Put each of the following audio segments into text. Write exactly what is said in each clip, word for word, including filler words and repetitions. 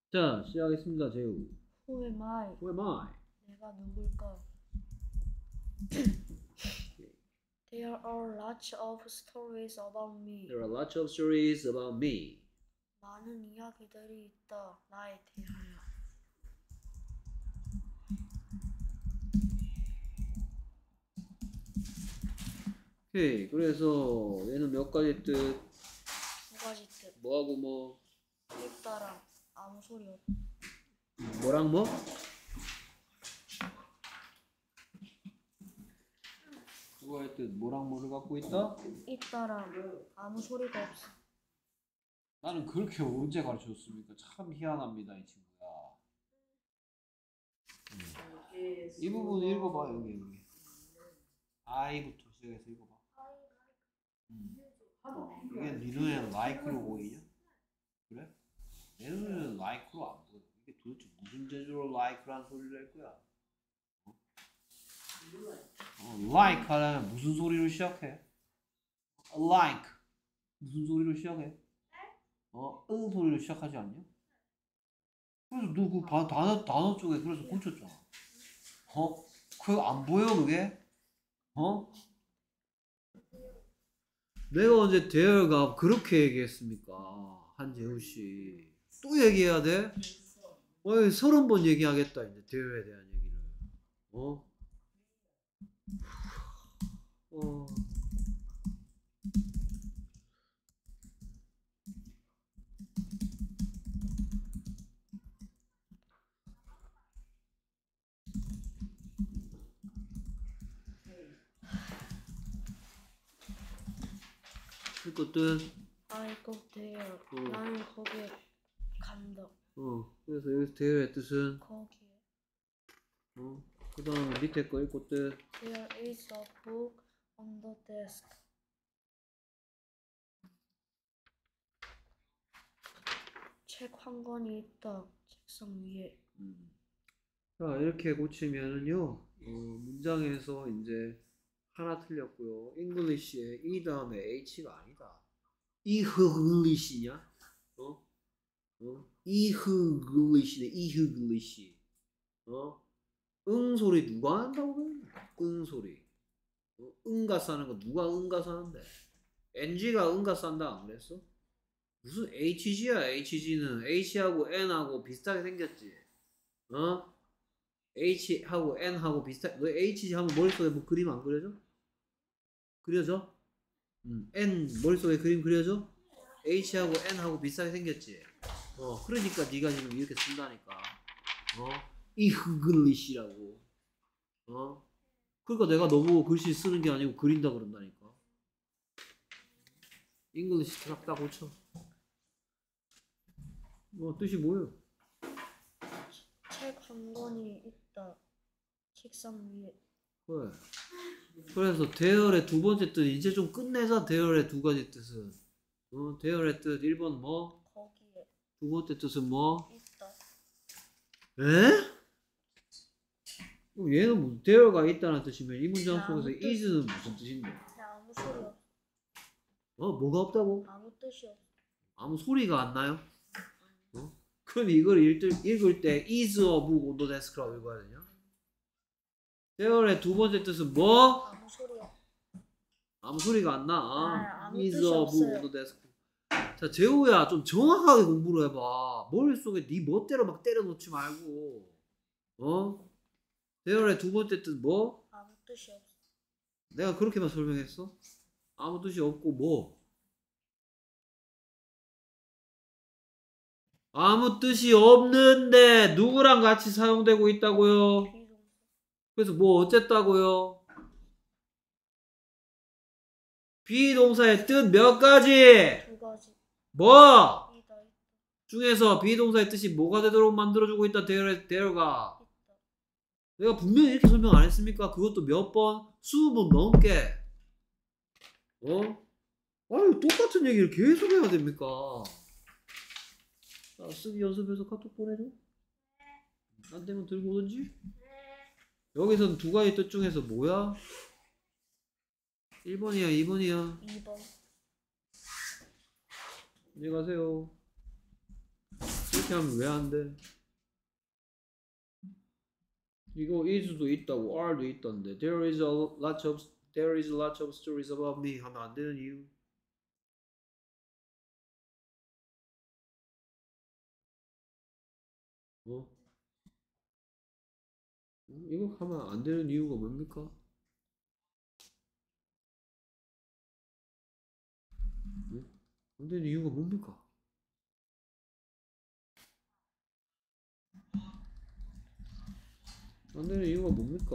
자, 시작하겠습니다. 재우. Who am I? Who am I? 내가 누굴까? There are lots of stories about me. There are lots of stories about me. 많은 이야기들이 있다. 나에 대하여. 오케이. 그래서 얘는 몇 가지 뜻? 두 가지 뜻. 뭐하고 뭐? 있다랑 아무 소리 없. 뭐랑 뭐? 그거의 뜻 뭐랑 뭐를 갖고 있다? 있다랑 아무 소리가 없어. 나는 그렇게 언제 가르쳐줬습니까? 참 희한합니다, 이 친구야. 음. 이 부분 읽어봐, 여기 여기. I부터 시작해서 읽어봐. 음. 이게 네 눈에는 like로 보이냐? 그래? 내 눈에는 like로 안 보여. 이게 도대체 무슨 재주로 like라는 소리를 할 거야? 어? 어, like 하려면 무슨 소리로 시작해? like 무슨 소리로 시작해? 어, 응 소리로 시작하지 않냐? 그래서 너 그 단어 단어 쪽에 그래서 고쳤잖아. 어? 그거 안 보여 그게? 어? 내가 언제 대열가 그렇게 얘기했습니까? 한재우 씨. 또 얘기해야 돼? 어이, 서른 번 얘기하겠다, 이제 대열에 대한 얘기를. 어? 어. 그것도 I go there. 어. 나는 거기에 간다. 어, 그래서 여기서 대열의 뜻은 거기에. 어, 그 다음에 밑에 거 읽고 뜻 There is a book on the desk. 책 한 권이 있다. 책상 위에. 음. 자, 이렇게 고치면은요, 어, 문장에서 이제 하나 틀렸고요. English에 E 다음에 H가 아니다. 이흐글리시냐? 어? 어? 이흐글리시네. 이흐글리시. 어? 응 소리 누가 한다고 그러냐? 응 소리. 어? 응가 싸는 거 누가 응가 싸는데? 엔지가 응가 싼다 안 그랬어? 무슨 에이치지야? 에이치지는 H하고 N하고 비슷하게 생겼지. 어? H하고 N하고 비슷하게. 너 에이치지 하면 머릿속에 뭐 그림 안 그려져? 그려져? 음, N 머릿속에 그림 그려져? H하고 N하고 비슷하게 생겼지. 어, 그러니까 네가 지금 이렇게 쓴다니까. 어? 이흐글리시라고. 어? 그러니까 내가 너보고 글씨 쓰는 게 아니고 그린다 그런다니까. 잉글리시 딱 딱 고쳐. 뭐 뜻이 뭐예요? 책 한 권이 있다. 책상 위에. 그래. 그래서 대열의 두 번째 뜻 이제 좀 끝내자. 대열의 두 가지 뜻은 어, 대열의 뜻 일 번 뭐? 거기에. 두 번째 뜻은 뭐? 있다. 에? 그럼 얘는 뭐 대열가 있다는 뜻이면 이 문장 속에서 아무 뜻. is는 무슨 뜻인데? 아무 소리 없어. 어? 뭐가 없다고? 아무 뜻이 없어. 아무 소리가 안 나요? 어? 그럼 이걸 읽을, 읽을 때 is of on the desk라고 읽어야 되냐? 대열의 두 번째 뜻은 뭐? 아무 소리 없어. 아무 소리가 안 나. 아, 아무 is 뜻이 of 없어요. on the desk. 자, 재우야 좀 정확하게 공부를 해봐. 머릿속에 네 멋대로 막 때려놓지 말고. 어? 대열의 두 번째 뜻 뭐? 아무 뜻이 없어. 내가 그렇게만 설명했어? 아무 뜻이 없고 뭐? 아무 뜻이 없는데 누구랑 같이 사용되고 있다고요? 비동사. 그래서 뭐 어쨌다고요? 비동사의 뜻 몇 가지? 두 가지. 뭐? 이다 있다. 중에서 비동사의 뜻이 뭐가 되도록 만들어주고 있다. 대열의 대열가. 있다. 내가 분명히 이렇게 설명 안 했습니까? 그것도 몇 번? 스무 번 넘게. 어? 아유, 똑같은 얘기를 계속 해야 됩니까? 자, 쓰기 연습해서 카톡 보내줘. 안 되면 들고 오든지. 여기서는 두 가지 뜻 중에서 뭐야? 일 번이야, 이 번이야? 이 번. 안녕히 가세요. 이렇게 하면 왜 안 돼? 이거 is도 있다고 are도 있던데 there is a lot of there is a lot of stories about me 하면 안 되는 이유? 어? 이거 하면 안 되는 이유가 뭡니까? 응? 안 되는 이유가 뭡니까? 안 되는 이유가 뭡니까?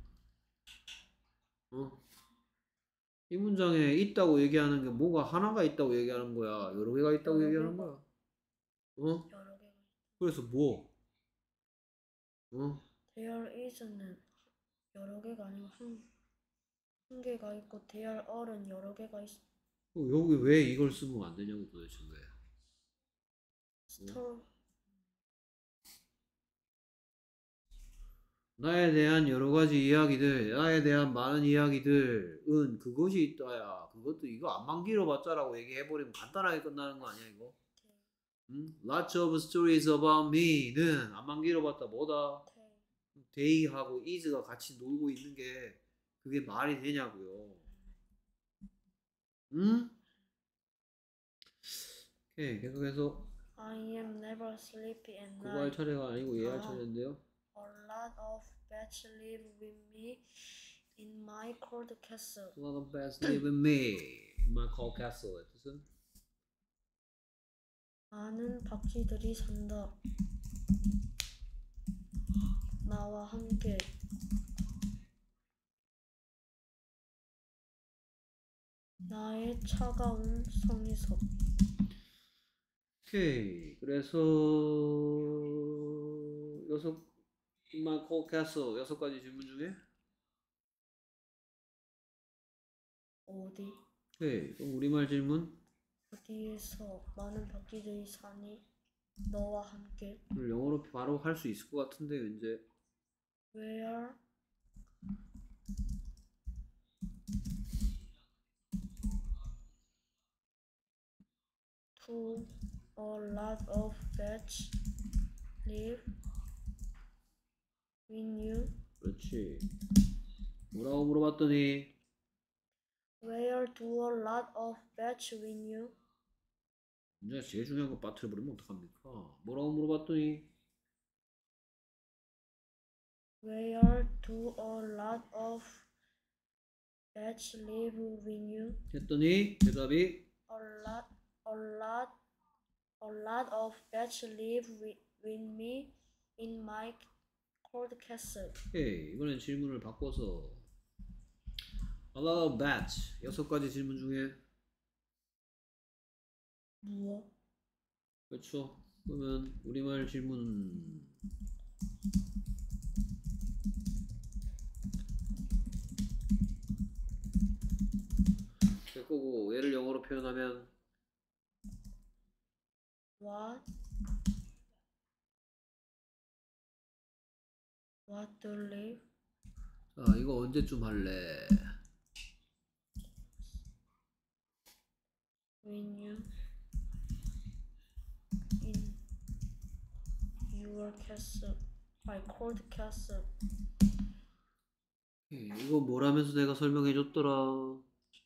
어? 이 문장에 있다고 얘기하는 게 뭐가 하나가 있다고 얘기하는 거야? 여러 개가 있다고 여러 얘기하는 개가. 거야? 어? 여러 개가. 그래서 뭐? 어? There is는 여러 개가 아니고 한, 한 개가 있고 there are는 여러 개가 있어. 어, 여기 왜 이걸 쓰면 안 되냐고 도대체 왜? 스토리. 나에 대한 여러 가지 이야기들, 나에 대한 많은 이야기들은 그것이 있다야. 그것도 이거 안만 길어봤자라고 얘기해버리면 간단하게 끝나는 거 아니야 이거? 응? Lots of stories about me는 안만 길어봤다 뭐다? they하고 is가 같이 놀고 있는 게 그게 말이 되냐고요. 응? 오케이 계속해서 I am never sleepy at 그거 할 night. 차례가 아니고 얘 할 아. 차례인데요. A lot of bats live with me in my cold castle. A lot of bats live with me in my cold castle. 뜻은? 많은 박쥐들이 산다. 나와 함께. 나의 차가운 성에서. 오케이 그래서 여섯 my cold castle 여섯 가지 질문 중에 어디? 오케이 그럼 우리말 질문 어디에서 많은 박쥐들이 사니? 너와 함께. 오늘 영어로 바로 할 수 있을 것 같은데 이제 Where to a lot of bats live with you. 그렇지 뭐라고 물어봤더니 Where do a lot of bats with you? 문제가 제일 중요한 거 빠뜨려버리면 어떡합니까? 뭐라고 물어봤더니 Where do a lot of bats live with you? 했더니 대답이 A lot, a lot, a lot of bats live with, with me in my cold castle. 오케이 이번엔 질문을 바꿔서 A lot of bats 여섯 가지 질문 중에 무엇? 그렇죠 그러면 우리말 질문 될 거고 얘를 영어로 표현하면 What? What do live? 자 이거 언제쯤 할래? When you in your castle, my cold castle. 오케이, 이거 뭐라면서 내가 설명해 줬더라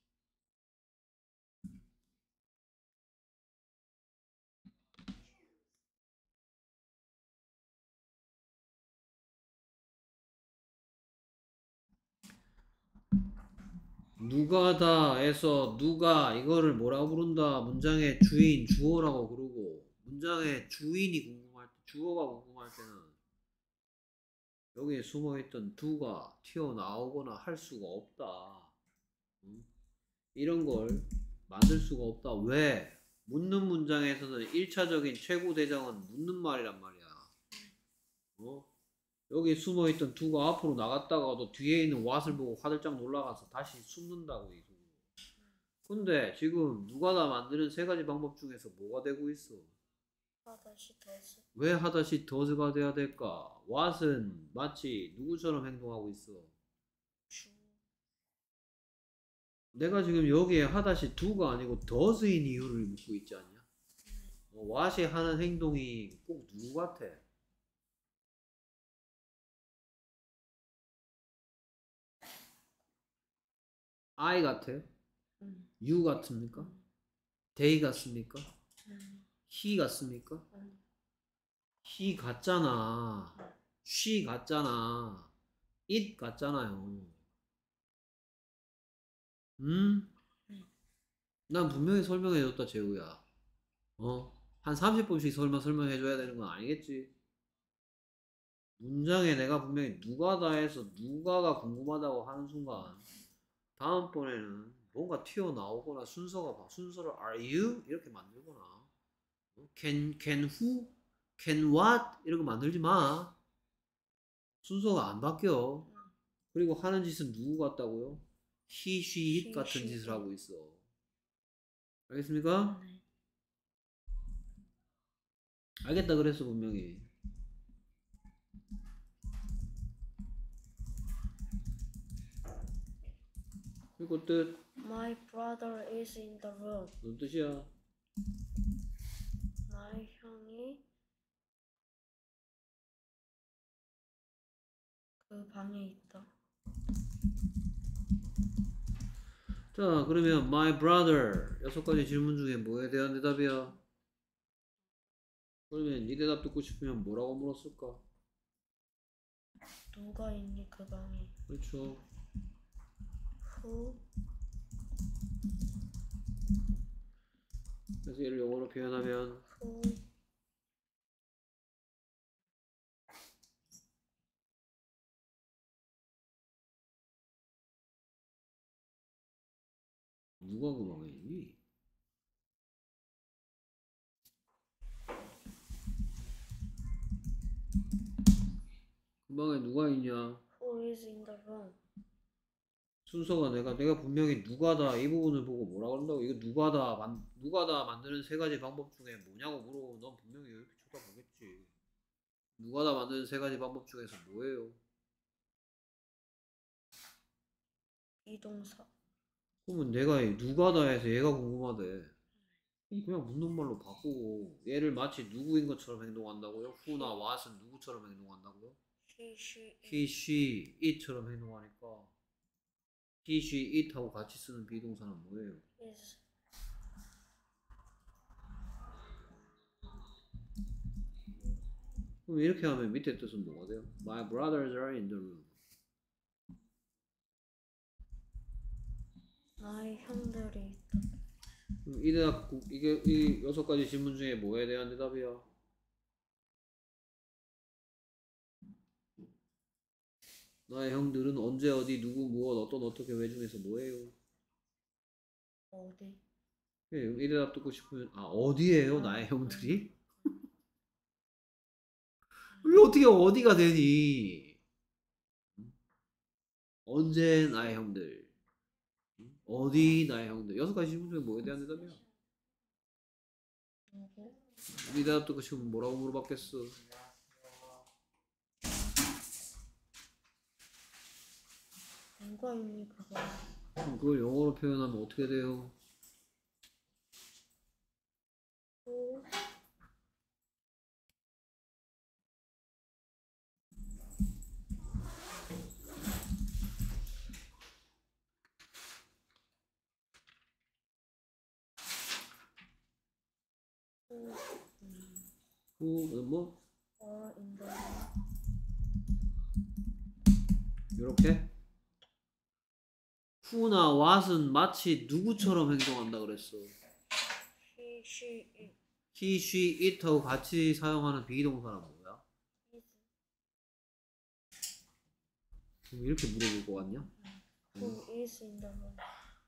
누가다에서 누가 이거를 뭐라고 부른다 문장의 주인 주어라고 부르고 문장의 주인이 궁금할 때 주어가 궁금할 때는 여기에 숨어있던 두가 튀어나오거나 할 수가 없다 응? 이런 걸 만들 수가 없다 왜? 묻는 문장에서는 일 차적인 최고 대장은 묻는 말이란 말이야 어? 여기 숨어있던 두가 앞으로 나갔다가도 뒤에 있는 what을 보고 화들짝 놀라가서 다시 숨는다고 이 근데 지금 누가다 만드는 세 가지 방법 중에서 뭐가 되고 있어? 하다시 does. 왜 하다시 does가 돼야 될까? what은 마치 누구처럼 행동하고 있어? 주. 내가 지금 여기에 하다시 do가 아니고 does인 이유를 묻고 있지 않냐? 어, what이 하는 행동이 꼭 누구 같아? I 같아? 음. you 같습니까? 음. they 같습니까? 음. he 같습니까? 음. he 같잖아. she 같잖아. it 같잖아요. 음? 음. 난 분명히 설명해줬다, 재우야. 어? 한 삼십 분씩 설명, 설명해줘야 되는 건 아니겠지? 문장에 내가 분명히 누가다 해서 누가가 궁금하다고 하는 순간 다음번에는 뭔가 튀어나오거나 순서가 봐. 순서를 are you? 이렇게 만들거나 어? can, can who? can what? 이런 거 만들지 마. 순서가 안 바뀌어. 그리고 하는 짓은 누구 같다고요? he, she, it He, 같은 she, 짓을 it. 하고 있어. 알겠습니까? 네. 알겠다 그랬어 분명히. 그리고 뜻 My brother is in the room. 무슨 뜻이야? 나의 형이 그 방에 있다. 자 그러면 my brother 여섯 가지 질문 중에 뭐에 대한 대답이야? 그러면 이 대답 듣고 싶으면 뭐라고 물었을까? 누가 있니 그 방에? 그렇죠. Who? 그래서 얘를 영어로 표현하면 Who? 누가 그 방에 있니? 그 방에 누가 있냐? Who is in the room? 순서가 내가 내가 분명히 누가다 이 부분을 보고 뭐라 그런다고 이거 누가다 만 누가다 만드는 세 가지 방법 중에 뭐냐고 물어보면 넌 분명히 이렇게 쳐다보겠지. 누가다 만드는 세 가지 방법 중에서 뭐예요? 비동사. 그러면 내가 이 누가다 해서 얘가 궁금하대. 그럼 그냥 묻는 말로 바꾸고 얘를 마치 누구인 것처럼 행동한다고요? who나 what은 누구처럼 행동한다고요? He, she, it. he, she, it처럼 행동하니까 he, she, it하고 같이 쓰는 비동사는 뭐예요? is. 그럼 이렇게 하면 밑에 뜻은 뭐가 돼요? My brothers are in the room. 나의 형들이 있다. 그럼 이 대답 이게 이 여섯 가지 질문 중에 뭐에 대한 대답이야? 나의 형들은 언제 어디 누구 무엇 어떤 어떻게 왜 중에서 뭐예요? 어디? 예, 이 대답 듣고 싶으면 아 어디에요 나의 형들이? 왜 어떻게 어디가 되니? 언제 나의 형들? 어디 나의 형들? 여섯 가지 질문 중에 뭐에 대한 대답이야? 누구? 이 대답 듣고 싶으면 뭐라고 물어봤겠어? 누가 있니 그 방에? 그럼 그걸 영어로 표현하면 어떻게 돼요? Who? Who? who 뭐 Or in the 이렇게 who나 what은 마치 누구처럼 행동한다 그랬어. He, she, it. he, she, it하고 같이 사용하는 비동사는 뭐야? Is. 그럼 이렇게 물어볼 것 같냐? Who is in the room?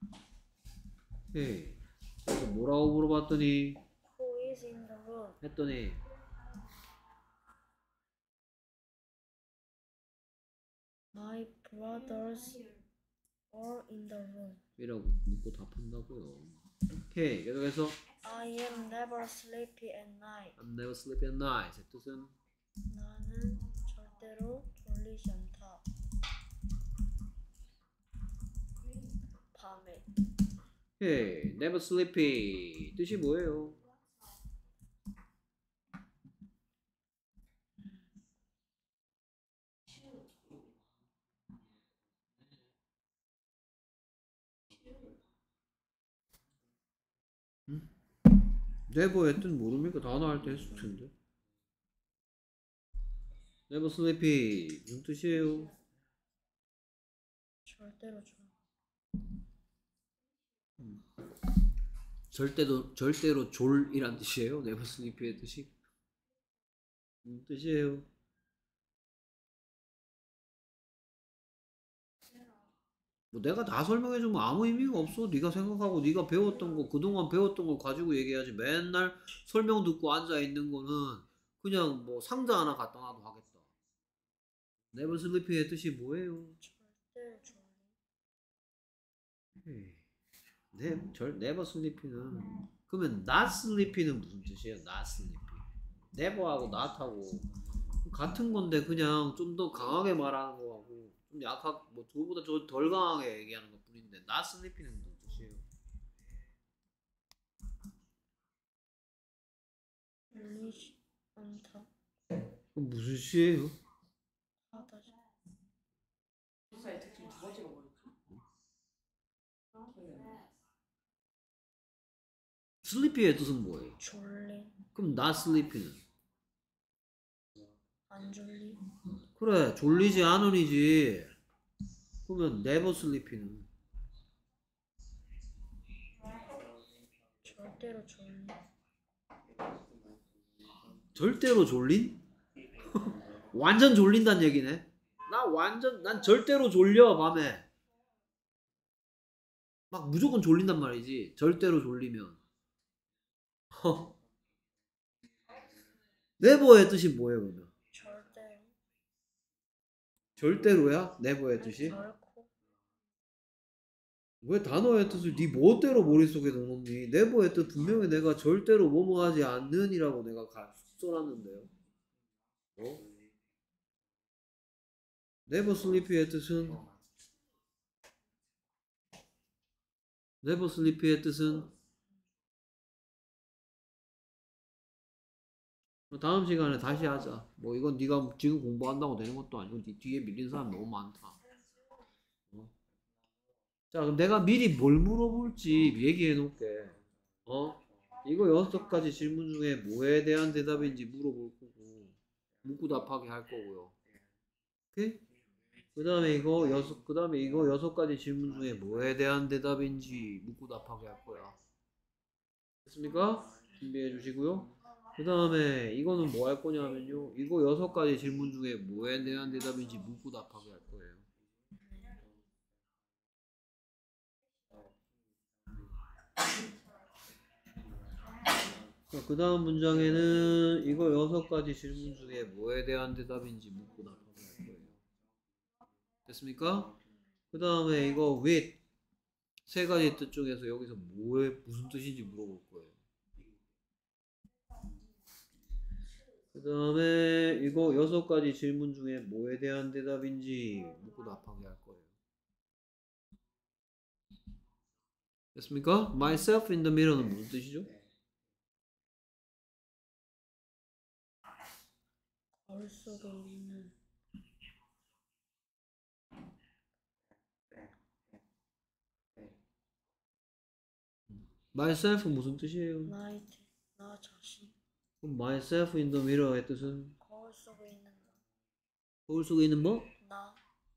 예. 그래서 뭐라고 물어봤더니 Who is in the room? 했더니 My brothers are in the room. 이라고 묻고 답한다고요. 오케이. 계속해서 I am never sleepy at night. I'm never sleepy at night. 제 뜻은 나는 절대로 졸리지 않다. 밤에. 오케이. never sleepy 뜻이 뭐예요? never의 뜻 모릅니까? 단어 할 때 했을 텐데. never sleepy 무슨 뜻이에요? 절대로 졸. 절대로 절대로 졸이란 뜻이에요. never sleepy의 뜻이 무슨 뜻이에요? 뭐 내가 다 설명해주면 아무 의미가 없어. 네가 생각하고 네가 배웠던 거 그동안 배웠던 걸 가지고 얘기해야지. 맨날 설명 듣고 앉아 있는 거는 그냥 뭐 상자 하나 갖다 놔도 하겠다. never sleepy의 뜻이 뭐예요? 절대로 졸. 에이, 네, 절 never sleepy는 그러면 not sleepy는 무슨 뜻이에요? not sleepy. never하고 not하고 같은 건데 그냥 좀 더 강하게 말하는 거하고 좀 약하고 뭐 그거보다 좀 덜 강하게 얘기하는 것 뿐인데 not sleepy는 무슨 뜻이에요? 졸리지 않다. 그럼 무슨 시예요? 하다. 부사의 특징 두 번째가 뭐였지? sleepy의 뜻은 뭐예요? 졸림. 그럼 not sleepy는? 안 졸리. 그래 졸리지 않으니지. 그러면 never sleepy는? 절대로 졸리. 절대로 졸린? 완전 졸린다는 얘기네. 나 완전 난 절대로 졸려 밤에. 막 무조건 졸린단 말이지. 절대로 졸리면. never의 뜻이 뭐예요 그러면? 절대로. 절대로야? never의 뜻이? 결코. 왜 단어의 뜻을 네 멋대로 머릿속에 넣어놓니? never의 뜻 분명히 내가 절대로 뭐뭐 하지 않는이라고 내가 가, 써놨는데요. 어? never sleepy의 뜻은? never sleepy의 뜻은? 다음 시간에 다시 하자. 뭐 이건 네가 지금 공부한다고 되는 것도 아니고 네 뒤에 밀린 사람 너무 많다. 어? 자 그럼 내가 미리 뭘 물어볼지 얘기해 놓을게. 어? 이거 여섯 가지 질문 중에 뭐에 대한 대답인지 물어볼 거고 묻고 답하게 할 거고요. 오케이? 그 다음에 이거 여섯 그 다음에 이거 여섯 가지 질문 중에 뭐에 대한 대답인지 묻고 답하게 할 거야. 됐습니까? 준비해 주시고요. 그 다음에 이거는 뭐 할 거냐면요. 이거 여섯 가지 질문 중에 뭐에 대한 대답인지 묻고 답하게 할 거예요. 그 다음 문장에는 이거 여섯 가지 질문 중에 뭐에 대한 대답인지 묻고 답하게 할 거예요. 됐습니까? 그 다음에 이거 with 세 가지 뜻 중에서 여기서 뭐에 무슨 뜻인지 물어볼 거예요. 그 다음에 이거 여섯 가지 질문 중에 뭐에 대한 대답인지 묻고 답하게 할 거예요. 됐습니까? myself in the mirror는 무슨 뜻이죠? 거울 속에 있는. myself 무슨 뜻이에요? 나의 나 자신. 그럼 myself in the mirror의 뜻은? 거울 속에 있는 나. 거울 속에 있는 뭐? 나.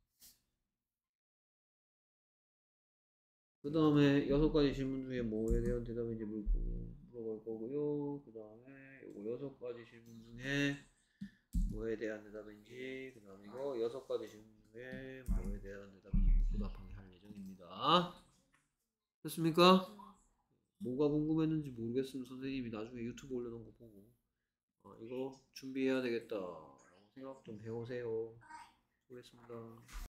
그 다음에 여섯 가지 질문 중에 뭐에 대한 대답인지 물고 물어볼 거고요. 그 다음에 이거 여섯 가지 질문 중에 뭐에 대한 대답인지, 그 다음에 이거 여섯 가지 질문 중에 뭐에 대한 대답인지 묻고 답하게 할 예정입니다. 됐습니까? 뭐가 궁금했는지 모르겠으면 선생님이 나중에 유튜브 올려놓은 거 보고 어, 이거 준비해야 되겠다 라고 생각 좀 해오세요. 수고했습니다.